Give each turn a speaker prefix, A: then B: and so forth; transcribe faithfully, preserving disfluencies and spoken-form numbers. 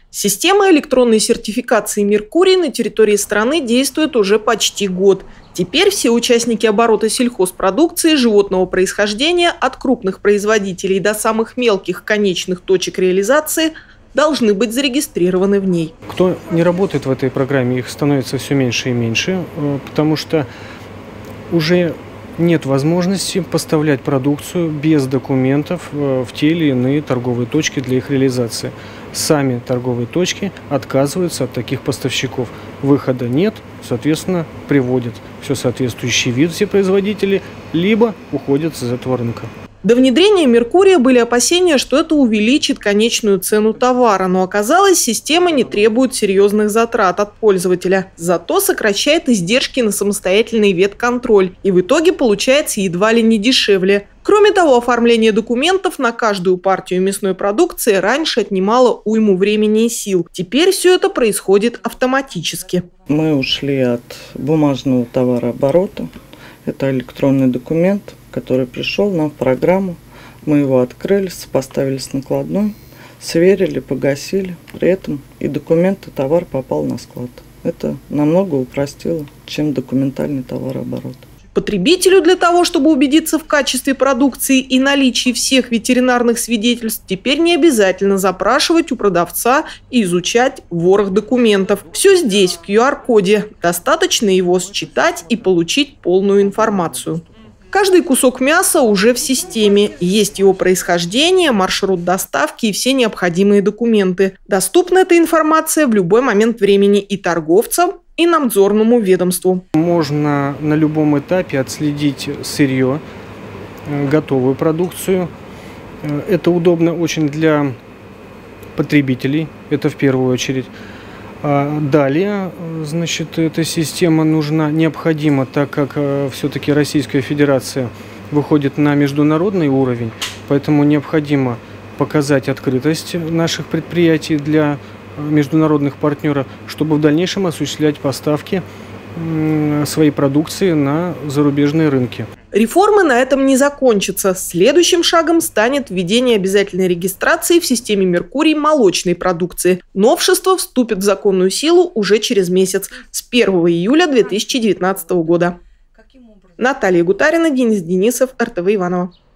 A: Система электронной сертификации «Меркурий» на территории страны действует уже почти год. Теперь все участники оборота сельхозпродукции животного происхождения от крупных производителей до самых мелких конечных точек реализации должны быть зарегистрированы в ней.
B: Кто не работает в этой программе, их становится все меньше и меньше, потому что уже нет возможности поставлять продукцию без документов в те или иные торговые точки для их реализации. Сами торговые точки отказываются от таких поставщиков. Выхода нет, соответственно, приводят все соответствующий вид все производители, либо уходят из этого рынка.
A: До внедрения «Меркурия» были опасения, что это увеличит конечную цену товара, но оказалось, система не требует серьезных затрат от пользователя. Зато сокращает издержки на самостоятельный ветконтроль, и в итоге получается едва ли не дешевле. Кроме того, оформление документов на каждую партию мясной продукции раньше отнимало уйму времени и сил. Теперь все это происходит автоматически.
C: Мы ушли от бумажного товарооборота. Это электронный документ, который пришел нам в программу. Мы его открыли, поставили с накладной, сверили, погасили. При этом и документ, и товар попал на склад. Это намного упростило, чем документальный товарооборот.
A: Потребителю для того, чтобы убедиться в качестве продукции и наличии всех ветеринарных свидетельств, теперь не обязательно запрашивать у продавца и изучать ворох документов. Все здесь, в ку ар коде. Достаточно его считать и получить полную информацию. Каждый кусок мяса уже в системе. Есть его происхождение, маршрут доставки и все необходимые документы. Доступна эта информация в любой момент времени и торговцам, и надзорному ведомству.
B: Можно на любом этапе отследить сырье, готовую продукцию. Это удобно очень для потребителей, это в первую очередь. Далее, значит, эта система нужна, необходима, так как все-таки Российская Федерация выходит на международный уровень, поэтому необходимо показать открытость наших предприятий для международных партнеров, чтобы в дальнейшем осуществлять поставки своей продукции на зарубежные рынки.
A: Реформы на этом не закончатся. Следующим шагом станет введение обязательной регистрации в системе «Меркурий» молочной продукции. Новшество вступит в законную силу уже через месяц, с первого июля две тысячи девятнадцатого года. Наталья Гутарина, Денис Денисов, эр тэ вэ Иваново.